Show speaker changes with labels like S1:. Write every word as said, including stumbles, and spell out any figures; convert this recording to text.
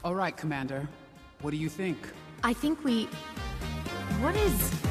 S1: All right, Commander. What do you think?
S2: I think we... What is...